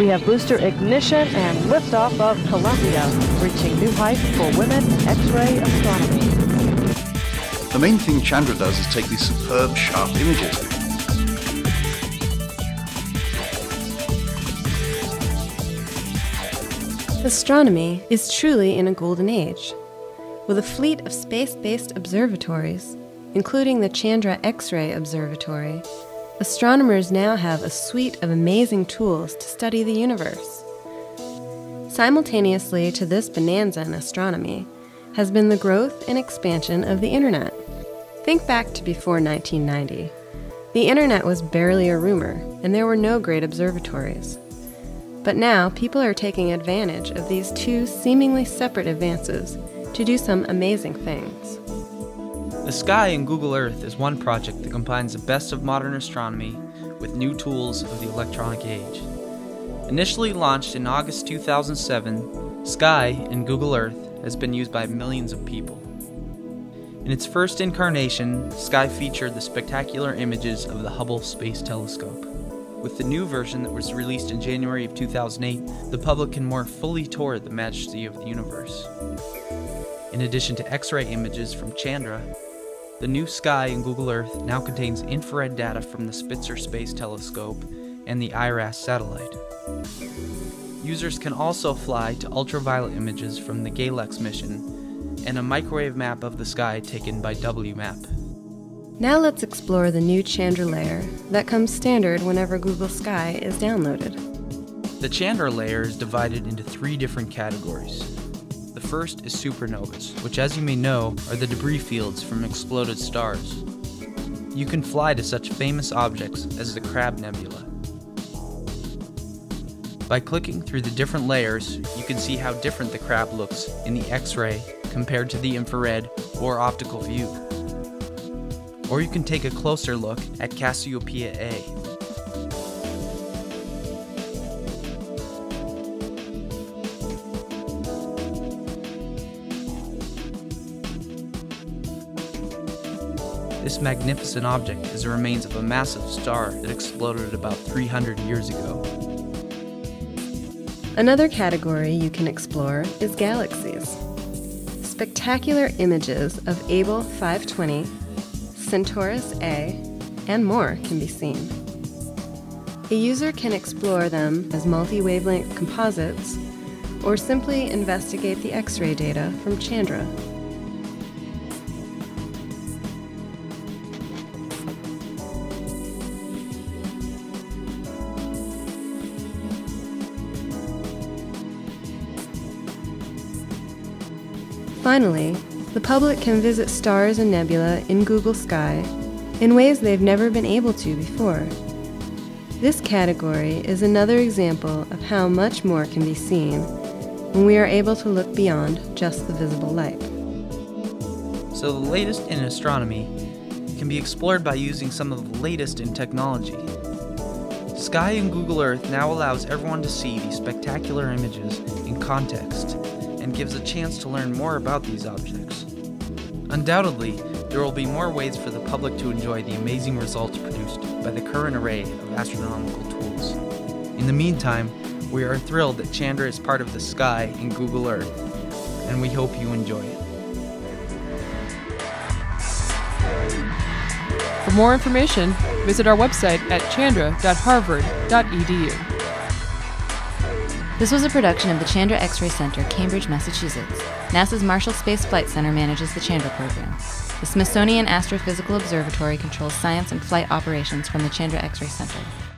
We have booster ignition and liftoff of Columbia, reaching new heights for women in X-ray astronomy. The main thing Chandra does is take these superb, sharp images. Astronomy is truly in a golden age. With a fleet of space-based observatories, including the Chandra X-ray Observatory, astronomers now have a suite of amazing tools to study the universe. Simultaneously to this bonanza in astronomy has been the growth and expansion of the Internet. Think back to before 1990. The Internet was barely a rumor, and there were no great observatories. But now, people are taking advantage of these two seemingly separate advances to do some amazing things. The Sky in Google Earth is one project that combines the best of modern astronomy with new tools of the electronic age. Initially launched in August 2007, Sky in Google Earth has been used by millions of people. In its first incarnation, Sky featured the spectacular images of the Hubble Space Telescope. With the new version that was released in January of 2008, the public can more fully tour the majesty of the universe. In addition to X-ray images from Chandra, the new Sky in Google Earth now contains infrared data from the Spitzer Space Telescope and the IRAS satellite. Users can also fly to ultraviolet images from the Galaxies mission and a microwave map of the sky taken by WMAP. Now let's explore the new Chandra Layer that comes standard whenever Google Sky is downloaded. The Chandra Layer is divided into 3 different categories. The first is supernovas, which, as you may know, are the debris fields from exploded stars. You can fly to such famous objects as the Crab Nebula. By clicking through the different layers, you can see how different the crab looks in the X-ray compared to the infrared or optical view. Or you can take a closer look at Cassiopeia A. This magnificent object is the remains of a massive star that exploded about 300 years ago. Another category you can explore is galaxies. Spectacular images of Abell 520, Centaurus A, and more can be seen. A user can explore them as multi-wavelength composites or simply investigate the X-ray data from Chandra. Finally, the public can visit stars and nebula in Google Sky in ways they've never been able to before. This category is another example of how much more can be seen when we are able to look beyond just the visible light. So the latest in astronomy can be explored by using some of the latest in technology. Sky in Google Earth now allows everyone to see these spectacular images in context and gives a chance to learn more about these objects. Undoubtedly, there will be more ways for the public to enjoy the amazing results produced by the current array of astronomical tools. In the meantime, we are thrilled that Chandra is part of the Sky in Google Earth, and we hope you enjoy it. For more information, visit our website at chandra.harvard.edu. This was a production of the Chandra X-ray Center, Cambridge, Massachusetts. NASA's Marshall Space Flight Center manages the Chandra program. The Smithsonian Astrophysical Observatory controls science and flight operations from the Chandra X-ray Center.